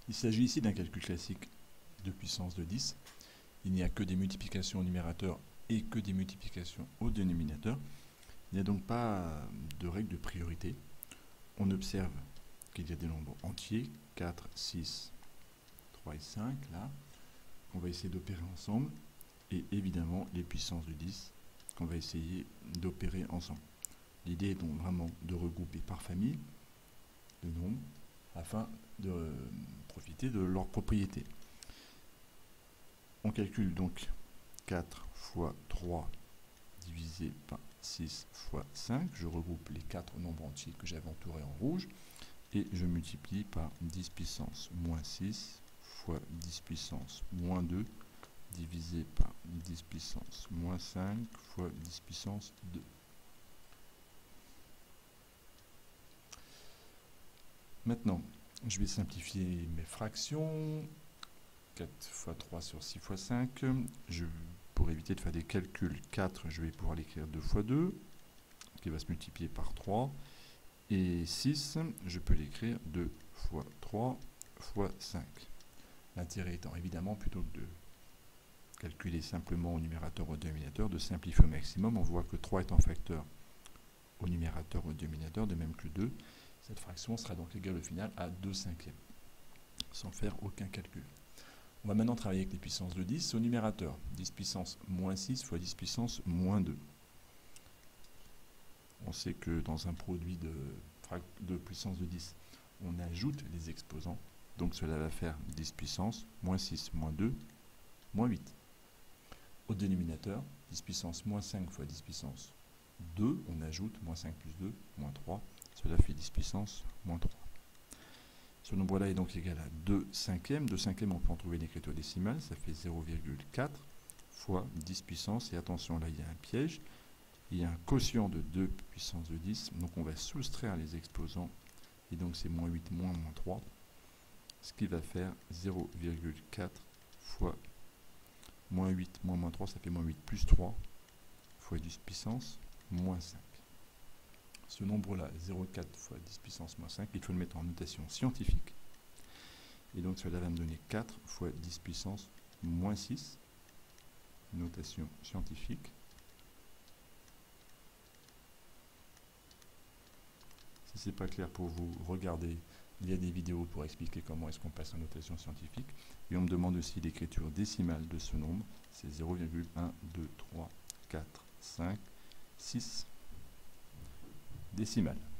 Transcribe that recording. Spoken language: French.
Il s'agit ici d'un calcul classique de puissance de 10. Il n'y a que des multiplications au numérateur et que des multiplications au dénominateur. Il n'y a donc pas de règle de priorité. On observe qu'il y a des nombres entiers, 4, 6, 3 et 5, là, qu'on va essayer d'opérer ensemble, et évidemment les puissances de 10 qu'on va essayer d'opérer ensemble. L'idée est donc vraiment de regrouper par famille de nombres afin de profiter de leurs propriétés. On calcule donc 4 fois 3 divisé par 6 fois 5. Je regroupe les 4 nombres entiers que j'avais entourés en rouge et je multiplie par 10 puissance moins 6 fois 10 puissance moins 2 divisé par 10 puissance moins 5 fois 10 puissance 2. Maintenant, je vais simplifier mes fractions. 4 fois 3 sur 6 fois 5. Pour éviter de faire des calculs, 4, je vais pouvoir l'écrire 2 fois 2, qui va se multiplier par 3. Et 6, je peux l'écrire 2 fois 3 fois 5. L'intérêt étant évidemment, plutôt que de calculer simplement au numérateur ou au dénominateur, de simplifier au maximum. On voit que 3 est en facteur au numérateur ou au dénominateur, de même que 2. Cette fraction sera donc égale au final à 2/5, sans faire aucun calcul. On va maintenant travailler avec les puissances de 10 au numérateur. 10 puissance moins 6 fois 10 puissance moins 2. On sait que dans un produit de puissance de 10, on ajoute les exposants. Donc cela va faire 10 puissance moins 6 moins 2 moins 8. Au dénominateur, 10 puissance moins 5 fois 10 puissance 2, on ajoute moins 5 plus 2, moins 3. Cela fait 10 puissance moins 3. Ce nombre-là est donc égal à 2/5. 2/5, on peut en trouver l'écriture décimale, ça fait 0,4 fois 10 puissance. Et attention, là, il y a un piège. Il y a un quotient de 2 puissance de 10, donc on va soustraire les exposants. Et donc c'est moins 8 moins 3, ce qui va faire 0,4 fois moins 8 moins 3, ça fait moins 8 plus 3 fois 10 puissance moins 5. Ce nombre-là, 0,4 fois 10 puissance moins 5, il faut le mettre en notation scientifique. Et donc cela va me donner 4 fois 10 puissance moins 6, notation scientifique. Si ce n'est pas clair pour vous, regardez, il y a des vidéos pour expliquer comment est-ce qu'on passe en notation scientifique. Et on me demande aussi l'écriture décimale de ce nombre, c'est 0,1, 2, 3, 4, 5, 6 décimales.